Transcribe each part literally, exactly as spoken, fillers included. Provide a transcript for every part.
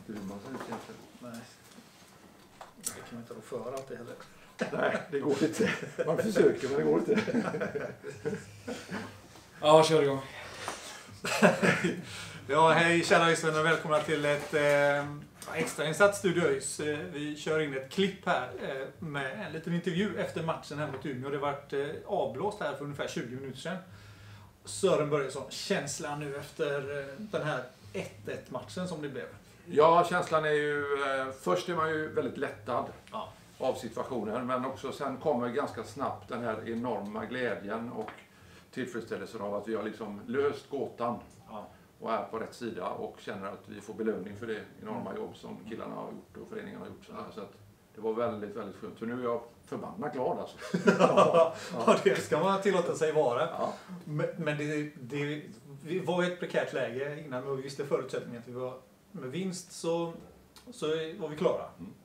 hur man ser ut egentligen. Nej. Det kan man inte rå för allt det heller. Nej, det går inte. Man försöker, men det går inte. Ja, kör igång. Ja, hej kära lyssnare och välkomna till ett eh, extrainsatt Studio ÖIS. Eh, vi kör in ett klipp här eh, med en liten intervju efter matchen här mot Umeå. Det har varit eh, avblåst här för ungefär tjugo minuter sedan. Sören Börjesson, känslan nu efter eh, den här ett ett matchen som det blev? Ja, känslan är ju... Eh, först är man ju väldigt lättad Ja. av situationen, men också sen kommer ganska snabbt den här enorma glädjen och tillfredsställelsen av att vi har liksom löst gåtan. Ja. Och är på rätt sida och känner att vi får belöning för det enorma jobb som killarna har gjort och föreningen har gjort. Så, här. Så att det var väldigt, väldigt skönt. Så nu är jag förbannat glad alltså. Ja, ja, det ska man tillåta sig vara. Ja. Men, men det, det vi var i ett prekärt läge innan och vi visste förutsättningen att vi var med vinst så, så var vi klara.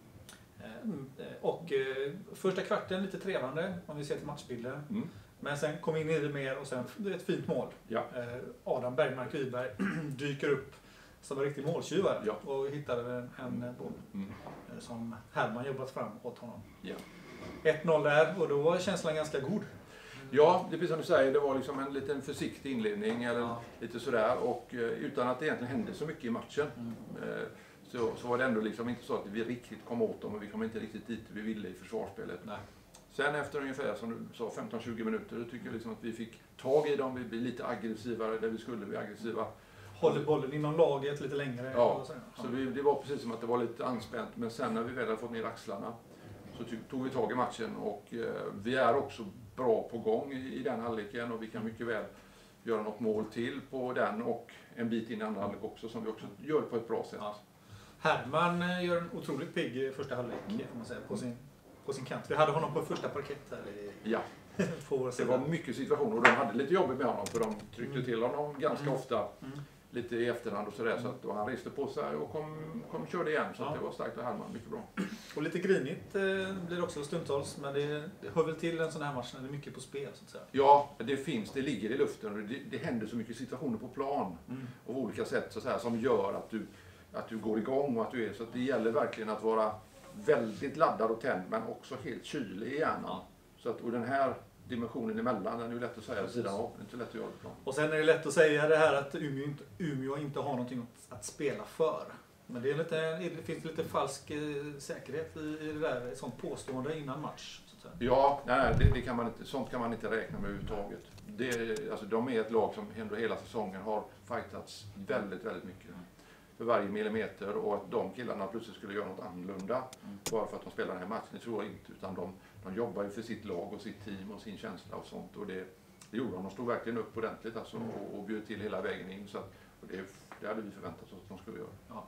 Mm. Och eh, första kvarten lite trevande om vi ser till matchbilden. Mm. Men sen kom in i det mer och sen det är ett fint mål. Ja. Eh, Adam Bergmark Wiberg dyker upp som en riktig måltjuv ja. och hittade en, en boll mm. eh, som Herman jobbat fram åt honom. Ja. ett noll där och då var känslan ganska god. Ja, det är precis som du säger, det var liksom en liten försiktig inledning eller ja. lite sådär och eh, utan att det egentligen hände så mycket i matchen. Mm. Eh, så, så var det ändå liksom inte så att vi riktigt kom åt dem och vi kom inte riktigt dit vi ville i försvarsspelet. Nej. Sen efter ungefär som du sa femton till tjugo minuter då tycker jag liksom att vi fick tag i dem, vi blev lite aggressivare där vi skulle bli aggressiva. Håller bollen inom laget lite längre. Ja, så vi, det var precis som att det var lite anspänt men sen när vi väl hade fått ner axlarna så tog vi tag i matchen och eh, vi är också bra på gång i, i den halvleken och vi kan mycket väl göra något mål till på den och en bit in i andra halvlek också som vi också gör på ett bra sätt. Ja. Herman gör en otroligt pigg första halvlek mm. kan man säga, på sin på sin kant. Vi hade honom på första parkett här i ja. Det var mycket situationer och de hade lite jobbigt med honom för de tryckte mm. till honom ganska mm. ofta mm. lite i efterhand och sådär mm. så att då han reste på sig och kom, kom och körde igen så ja. att det var starkt och Herman mycket bra. Och lite grinigt eh, blir det också stundtals men det, det hör väl till en sån här match när det är mycket på spel så att säga. Ja, det finns, det ligger i luften och det, det händer så mycket situationer på plan mm. av olika sätt så att säga, som gör att du, att du går igång och att du är så att det gäller verkligen att vara väldigt laddad och tänd men också helt kylig i hjärnan. Ja. Så att, och den här dimensionen emellan, den är ju lätt att säga sidan av, det är inte lätt att göra det på. Och sen är det lätt att säga det här att Umeå inte, Umeå inte har någonting att, att spela för. Men det, är lite, det finns lite falsk eh, säkerhet i, i det där, ett sånt påstående innan match. Så att säga. Ja, nej, det, det kan man inte, sånt kan man inte räkna med överhuvudtaget. Det, alltså, de är ett lag som ändå hela säsongen har fightats väldigt, väldigt mycket. För varje millimeter och att de killarna plötsligt skulle göra något annorlunda mm. bara för att de spelar den här matchen, det tror jag inte utan de, de jobbar ju för sitt lag och sitt team och sin känsla och sånt och det, det gjorde de, de stod verkligen upp ordentligt alltså, mm. och, och bjöd till hela vägen in så att, och det, det hade vi förväntat oss att de skulle göra. Ja.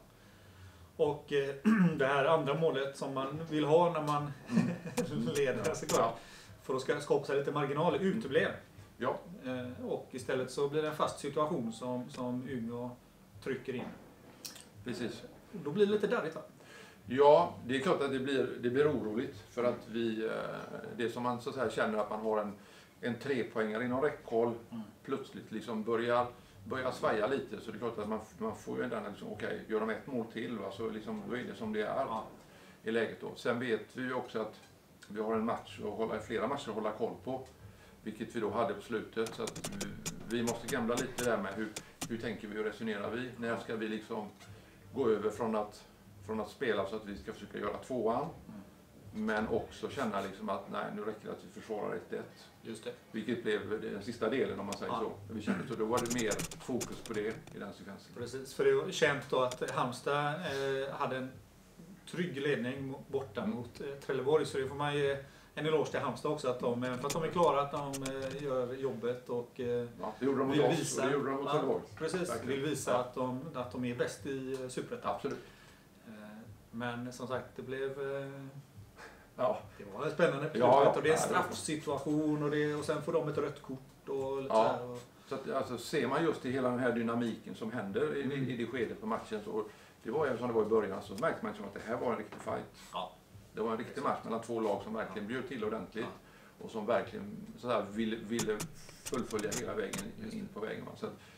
Och eh, det här andra målet som man vill ha när man mm. leder ja. sig ja. för att ska skapa sig lite marginaler uteblev. Ja. Eh, och istället så blir det en fast situation som, som Umeå trycker in. Precis. Då blir det lite darrigt va? Ja, det är klart att det blir, det blir oroligt för att vi, det som man så att säga känner att man har en, en trepoängare inom räckhåll mm. plötsligt liksom börjar, börjar svaja lite så det är klart att man, man får ju ändå liksom, okej, okay, gör de ett mål till va, så liksom, då är det som det är ja. i läget då. Sen vet vi ju också att vi har en match och hålla, flera matcher att hålla koll på, vilket vi då hade på slutet så att vi, vi måste gamla lite där med hur, hur tänker vi och resonerar vi, när ska vi liksom gå över från att, från att spela så att vi ska försöka göra tvåan. Mm. Men också känna liksom att nej, nu räcker det att vi försvarar ett ett. Just det. Vilket blev den sista delen om man säger ja. så. Vi kände så då var det mer fokus på det i den sekvensen. Precis, för det var känt då att Halmstad eh, hade en trygg ledning borta mm. mot eh, Trelleborg. Så det får man ge en eloge till Halmstad också att de, för att de är klara att de eh, gör jobbet och eh, ja, det gjorde de mot oss visa, och det gjorde de mot Trelleborg. Ja, precis, verkligen. Vill visa ja. att, de, att de är bäst i Superettan. Absolut. Eh, men som sagt, det blev eh, ja. det var spännande på ja, ja. och det är en straffsituation och, det, och sen får de ett rött kort och lite ja. så här. Och... Så att, alltså, ser man just i hela den här dynamiken som händer i, mm. i det skedet på matchen så det var ju som det var i början så märkte man som att det här var en riktig fight. Ja. Det var en riktig match mellan två lag som verkligen bjöd till ordentligt ja. och som verkligen så här, ville, ville fullfölja hela vägen in på vägen. Så att,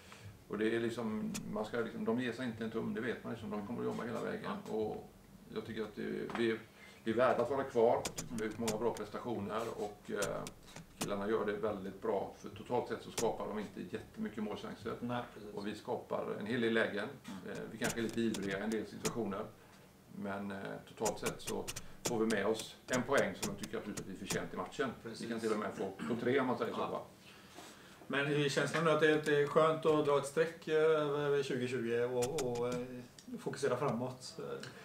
Och det är liksom, man ska liksom, de ger sig inte en tum, det vet man liksom. De kommer att jobba hela vägen. Ja. Och jag tycker att det, vi, vi är värda att vara kvar. Vi har gjort många bra prestationer och eh, killarna gör det väldigt bra. För totalt sett så skapar de inte jättemycket målchanser. Nej, och vi skapar en hel del lägen. Mm. Eh, vi kanske är lite ivriga i en del situationer. Men eh, totalt sett så får vi med oss en poäng som jag tycker absolut att vi förtjänt i matchen. Precis. Vi kan till och med få på tre om man säger ja. så. Va? Men hur känns det nu att det är skönt att dra ett streck över tjugo tjugo och, och fokusera framåt?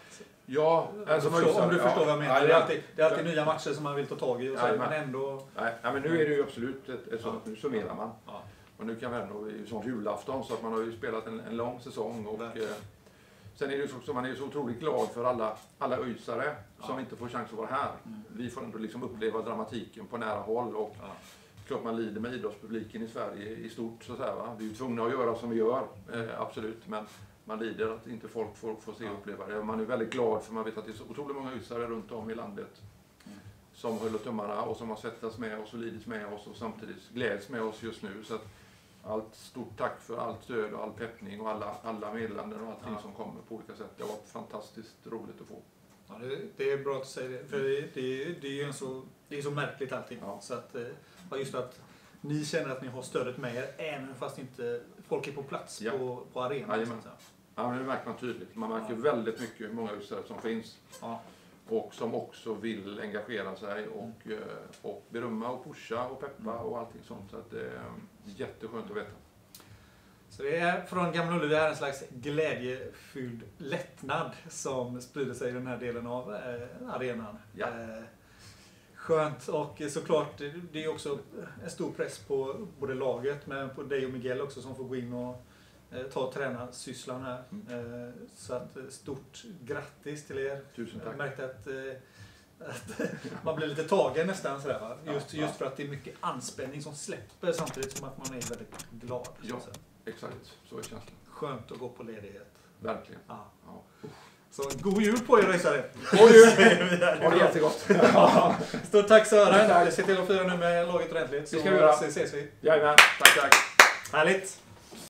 Ja, alltså om du förstår, om du förstår ja, vad jag menar. Ja, det är alltid, det är alltid nya matcher som man vill ta tag i och så, ja, men ändå... Nej, ja, men nu är det ju absolut ett, ett sånt, ja. nu summerar man. Ja. Och nu kan vi ändå, det är ju sån julafton så att man har ju spelat en, en lång säsong och eh, sen är det ju så också, man är ju så otroligt glad för alla, alla öjsare ja. som inte får chans att vara här. Mm. Vi får ändå liksom uppleva dramatiken på nära håll och ja. klart man lider med idrottspubliken i Sverige i stort så att säga, va? Vi är ju tvungna att göra som vi gör, eh, absolut, men man lider att inte folk får, får se och uppleva det. Man är väldigt glad för man vet att det är så otroligt många öjsare runt om i landet mm. som håller tummarna och som har svettats med oss och lidits med oss och samtidigt gläds med oss just nu. Så att allt stort tack för allt stöd och all peppning och alla, alla meddelanden och allting ja. som kommer på olika sätt. Det har varit fantastiskt roligt att få. Ja, det, det är bra att säga det, för det, det, det är ju så, det är så märkligt allting. Ja. Så att, just att ni känner att ni har stödet med er, även fast inte folk är på plats ja. på, på arenan. Ja, ja, men det märker man tydligt. Man märker ja. väldigt mycket hur många öjsare som finns. Ja. Och som också vill engagera sig och, mm. och berömma och pusha och peppa mm. och allting sånt. Så att det är jätteskönt att veta. Så det är från Gamla Ullevi en slags glädjefylld lättnad som sprider sig i den här delen av eh, arenan. Ja. Eh, skönt och såklart det är också en stor press på både laget men på dig och Miguel också som får gå in och eh, ta tränarsysslan här. Mm. Eh, så att stort grattis till er. Tusen tack. Jag märkte att, eh, att man blir lite tagen nästan sådär, va? Just, just för att det är mycket anspänning som släpper samtidigt som att man är väldigt glad. Ja, exakt. Så är känslan. Skönt att gå på ledighet. Verkligen. Ja. Ja. Så god jul på er röjsare! God jul! Ha det jättegott! Ja. Stort tack Sören! Se till att fira nu med laget ordentligt. Så det ska vi göra. ses vi. Jajamän, tack tack! Härligt!